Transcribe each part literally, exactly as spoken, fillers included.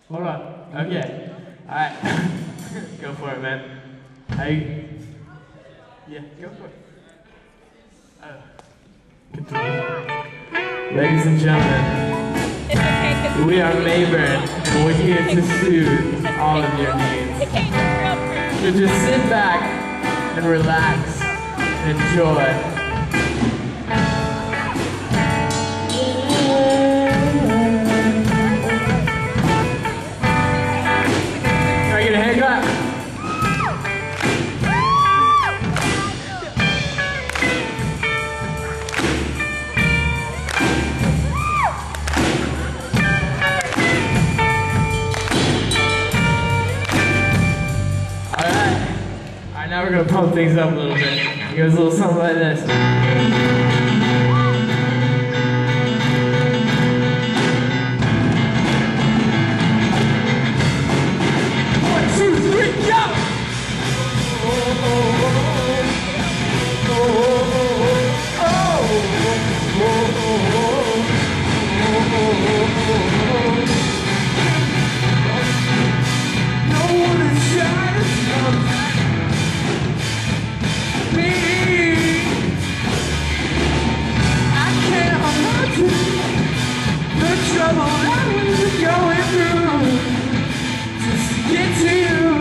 Hold on. Okay. Alright. Go for it, man. I. Yeah, go for it. Uh, continue. Ladies and gentlemen, It's okay, we are Mayburn, and we're here to soothe all of your needs. So just sit back and relax and enjoy. Now we're gonna pump things up a little bit. It goes a little something like this. One, two, three, go! Oh, oh, oh, oh, oh, oh, no one is shining. The trouble I was going through just to get to you.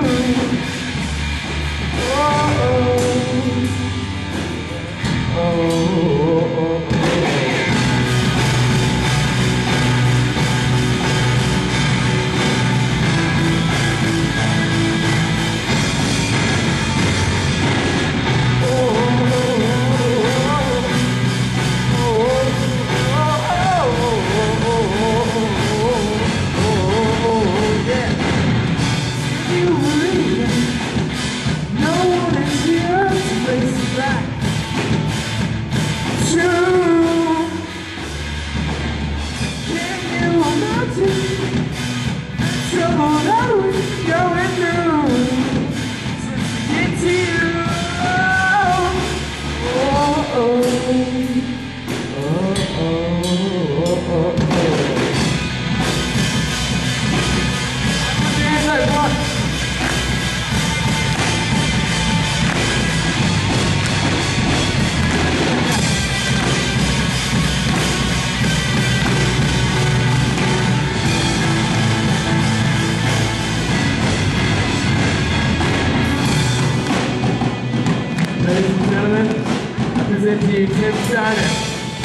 Oh, oh, oh, oh, oh, oh. Ladies and gentlemen, I present to you Tim Steiner.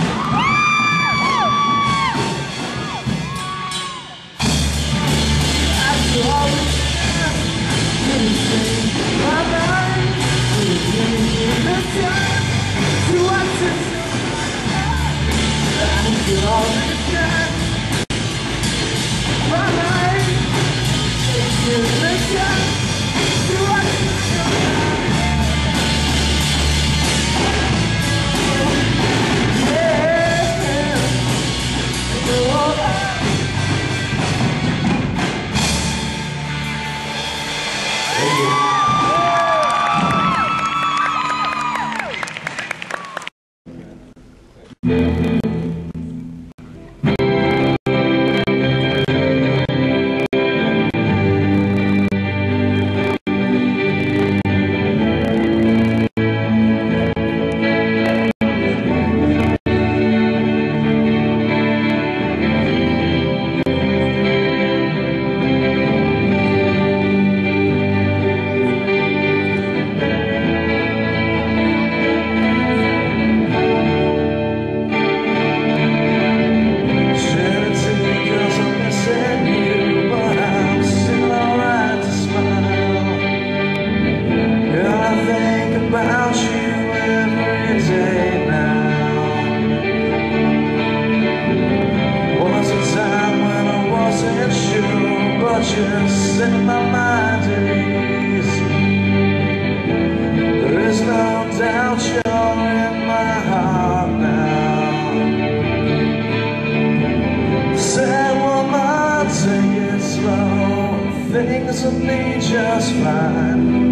Just set my mind at ease. There is no doubt you're in my heart now. Sad woman, take it slow. Things will be just fine.